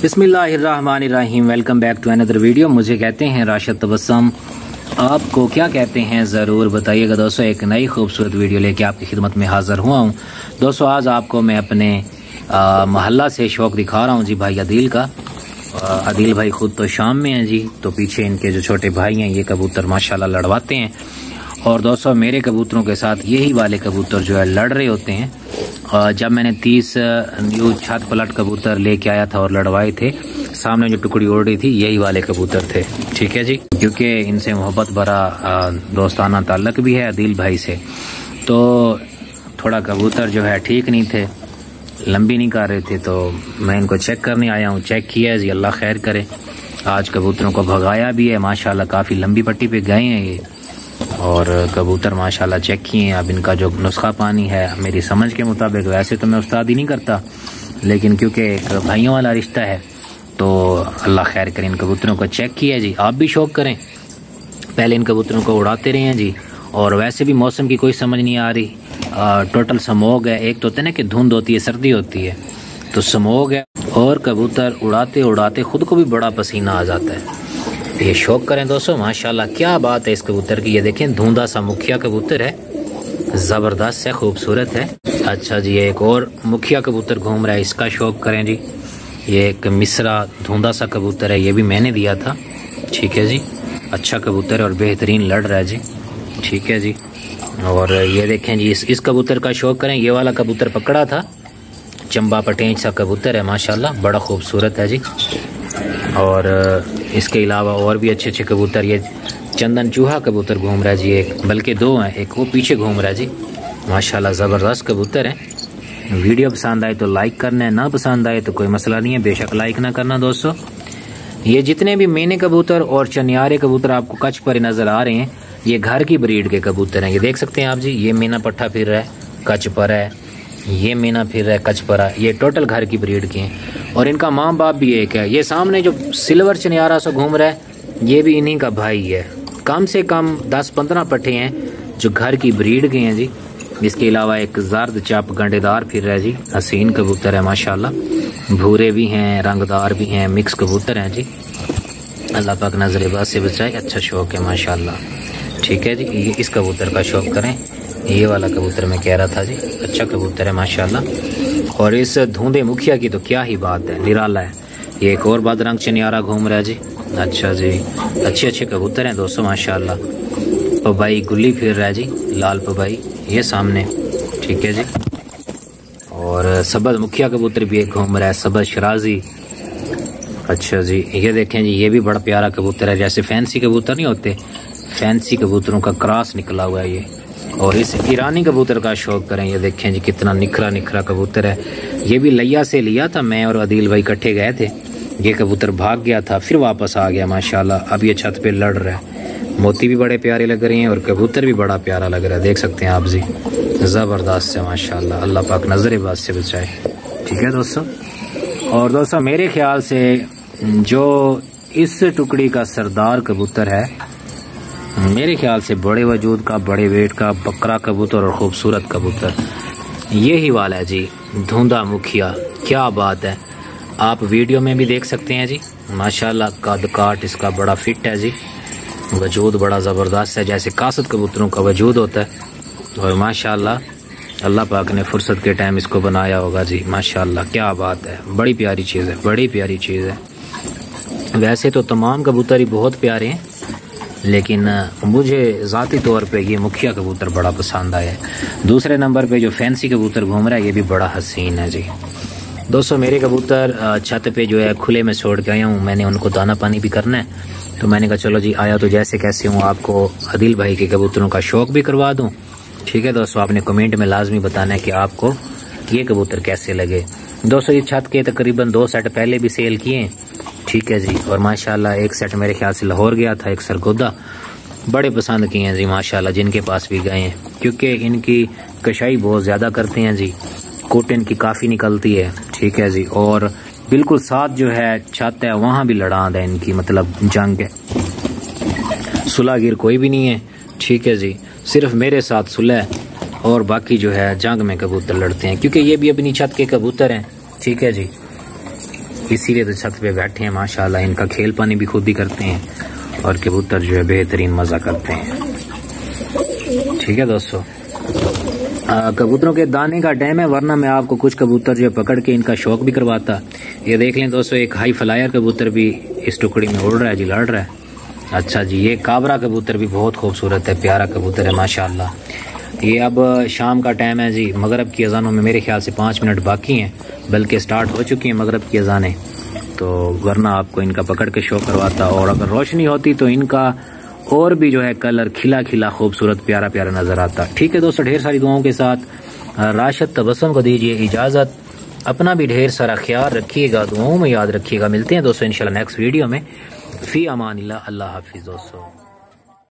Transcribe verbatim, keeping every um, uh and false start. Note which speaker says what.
Speaker 1: बिस्मिल्लाहिर्रहमानिर्रहीम। Welcome back to another video. मुझे कहते हैं राशिद तबस्सुम, आपको क्या कहते हैं ज़रूर बताइएगा। दोस्तों एक नई खूबसूरत वीडियो लेके आपकी खिदमत में हाज़िर हुआ हूँ। दोस्तों आज आपको मैं अपने मोहल्ला से शौक़ दिखा रहा हूँ जी, भाई अदील का। अदील भाई ख़ुद तो शाम में हैं जी, तो पीछे इनके जो छोटे भाई हैं ये कबूतर माशाल्लाह लड़वाते हैं। और दोस्तों मेरे कबूतरों के साथ यही वाले कबूतर जो है लड़ रहे होते हैं। जब मैंने तीस न्यू छत पलट कबूतर लेके आया था और लड़वाए थे, सामने जो टुकड़ी उड़ रही थी यही वाले कबूतर थे। ठीक है जी, क्योंकि इनसे मोहब्बत भरा दोस्ताना ताल्लुक भी है अदील भाई से, तो थोड़ा कबूतर जो है ठीक नहीं थे, लंबी नहीं कर रहे थे, तो मैं इनको चेक करने आया हूँ। चेक किया है जी, अल्लाह खैर करे। आज कबूतरों को भगाया भी है माशाल्लाह, काफ़ी लंबी पट्टी पे गए हैं ये। और कबूतर माशाल्लाह चेक किए हैं। अब इनका जो नुस्खा पानी है मेरी समझ के मुताबिक, वैसे तो मैं उस्तादी नहीं करता, लेकिन क्योंकि एक भाइयों वाला रिश्ता है तो अल्लाह खैर करें। इन कबूतरों को चेक किया जी, आप भी शौक़ करें, पहले इन कबूतरों को उड़ाते रहे हैं जी। और वैसे भी मौसम की कोई समझ नहीं आ रही, आ, टोटल स्मोग है। एक तो होता है ना कि धुंध होती है, सर्दी होती है, तो स्मोग है। और कबूतर उड़ाते उड़ाते खुद को भी बड़ा पसीना आ जाता है। ये शौक़ करें दोस्तों, माशाल्लाह क्या बात है इस कबूतर की। ये देखें धुंधा सा मुखिया कबूतर है, ज़बरदस्त है, खूबसूरत है। अच्छा जी, एक और मुखिया कबूतर घूम रहा है, इसका शौक़ करें जी। ये एक मिस्रा धुंधा सा कबूतर है, ये भी मैंने दिया था। ठीक है जी, अच्छा कबूतर है और बेहतरीन लड़ रहा है जी। ठीक है जी, और ये देखें जी इस, इस कबूतर का शौक़ करें। ये वाला कबूतर पकड़ा था, चंबा पटेंच सा कबूतर है माशाल्लाह, बड़ा खूबसूरत है जी। और इसके अलावा और भी अच्छे अच्छे कबूतर, ये चंदन चूहा कबूतर घूम रहा है जी, एक बल्कि दो हैं, एक वो पीछे घूम रहा है जी, माशाल्लाह ज़बरदस्त कबूतर है। वीडियो पसंद आए तो लाइक करना है, ना पसंद आए तो कोई मसला नहीं है, बेशक लाइक ना करना दोस्तों। ये जितने भी मैने कबूतर और चनियारे कबूतर आपको कच्छ पर नज़र आ रहे हैं, ये घर की ब्रीड के कबूतर हैं। ये देख सकते हैं आप जी, ये मीना पट्टा फिर रहा है, कच्छ पर है, ये मीना फिर रहा है, कच्छ पर है। ये टोटल घर की ब्रीड के हैं और इनका माँ बाप भी एक है। ये सामने जो सिल्वर चनियारा सा घूम रहा है ये भी इन्हीं का भाई है। कम से कम दस पंद्रह पट्टे हैं जो घर की ब्रीड के हैं जी। इसके अलावा एक जर्द चाप गंडेदार फिर रहा है जी, हसीन कबूतर है माशाल्लाह, भूरे भी हैं, रंगदार भी हैं, मिक्स कबूतर हैं जी। अल्लाह पाक नजरेबाज से बचाए, अच्छा शौक़ है माशाल्लाह। ठीक है जी, ये इस कबूतर का शौक़ करें। ये वाला कबूतर मैं कह रहा था जी, अच्छा कबूतर है माशाल्लाह। और इस धुंधे मुखिया की तो क्या ही बात है, निराला है। ये एक और बदरंग चनियारा घूम रहा है जी। अच्छा जी, अच्छे अच्छे कबूतर हैं दोस्तों माशाल्लाह। पबाई गुल्ली फिर रहा है जी, लाल पबाई ये सामने। ठीक है जी, और सबज मुखिया कबूतर भी एक घूम रहा है, सबज शराजी। अच्छा जी, ये देखें जी, ये भी बड़ा प्यारा कबूतर है, जैसे फैंसी कबूतर नहीं होते, फैंसी कबूतरों का क्रॉस निकला हुआ है ये। और इस ईरानी कबूतर का शौक़ करें। ये देखें जी कितना निखरा निखरा कबूतर है। ये भी लैया से लिया था, मैं और अदील भाई इकट्ठे गए थे। ये कबूतर भाग गया था, फिर वापस आ गया माशाल्लाह। अब ये छत पे लड़ रहा है। मोती भी बड़े प्यारे लग रहे हैं और कबूतर भी बड़ा प्यारा लग रहा है, देख सकते हैं आप जी, ज़बरदस्त है माशाल्लाह। अल्लाह पाक नजरेबाज से बचाए। ठीक है दोस्तों, और दोस्तों मेरे ख्याल से जो इस टुकड़ी का सरदार कबूतर है, मेरे ख्याल से बड़े वजूद का, बड़े वेट का बकरा कबूतर और खूबसूरत कबूतर यही वाला है जी, धुंधा मुखिया। क्या बात है, आप वीडियो में भी देख सकते हैं जी माशाल्लाह। कद काट इसका बड़ा फिट है जी, वजूद बड़ा ज़बरदस्त है, जैसे कासद कबूतरों का वजूद होता है। और माशाल्लाह अल्लाह पाक ने फुर्सत के टाइम इसको बनाया होगा जी, माशाल्लाह क्या बात है, बड़ी प्यारी चीज़ है, बड़ी प्यारी चीज़ है। वैसे तो तमाम कबूतर ही बहुत प्यारे हैं, लेकिन मुझे ज़ाती तौर पे ये मुखिया कबूतर बड़ा पसंद आया है। दूसरे नंबर पे जो फैंसी कबूतर घूम रहा है ये भी बड़ा हसीन है जी। दोस्तों मेरे कबूतर छत पे जो है खुले में छोड़ के आया हूँ, मैंने उनको दाना पानी भी करना है, तो मैंने कहा चलो जी आया तो जैसे कैसे हूँ आपको अदील भाई के कबूतरों का शौक़ भी करवा दूँ। ठीक है दोस्तों, आपने कमेंट में लाजमी बताना है कि आपको ये कबूतर कैसे लगे। दोस्तों ये छत के तकरीबन दो सेट पहले भी सेल किए। ठीक है जी, और माशाल्लाह एक सेट मेरे ख्याल से लाहौर गया था, एक सरगोदा, बड़े पसंद किए हैं जी माशाल्लाह, जिनके पास भी गए हैं, क्योंकि इनकी कशाई बहुत ज़्यादा करते हैं जी, कोट इनकी काफ़ी निकलती है। ठीक है जी, और बिल्कुल साथ जो है छत है वहाँ भी लड़ांद है इनकी, मतलब जंग है, सुलहगिर कोई भी नहीं है। ठीक है जी, सिर्फ मेरे साथ सुलह और बाकी जो है जंग में कबूतर लड़ते हैं, क्योंकि ये भी अपनी छत के कबूतर हैं। ठीक है जी, इसीलिए तो छत पे बैठे हैं माशाल्लाह। इनका खेल पानी भी खुद ही करते हैं और कबूतर जो है बेहतरीन मज़ा करते हैं। ठीक है दोस्तों, कबूतरों के दाने का टाइम है, वरना मैं आपको कुछ कबूतर जो है पकड़ के इनका शौक भी करवाता। ये देख लें दोस्तों, एक हाई फ्लायर कबूतर भी इस टुकड़ी में उड़ रहा है जी, लड़ रहा है। अच्छा जी, ये काबरा कबूतर भी बहुत खूबसूरत है, प्यारा कबूतर है माशाल्लाह। ये अब शाम का टाइम है जी, मगरब की अजानों में मेरे ख्याल से पाँच मिनट बाकी हैं, बल्कि स्टार्ट हो चुकी हैं मगरब की अजानें। तो वरना आपको इनका पकड़ के शो करवाता, और अगर रोशनी होती तो इनका और भी जो है कलर खिला खिला खूबसूरत प्यारा प्यारा नजर आता। ठीक है दोस्तों, ढेर सारी दुआओं के साथ राशिद तबस्सुम को दीजिए इजाज़त। अपना भी ढेर सारा ख्याल रखिएगा, दुआओं में याद रखिएगा। मिलते हैं दोस्तों इंशाल्लाह नेक्स्ट वीडियो में। फी अमानिल्लाह, अल्लाह हाफिज़ दोस्तों।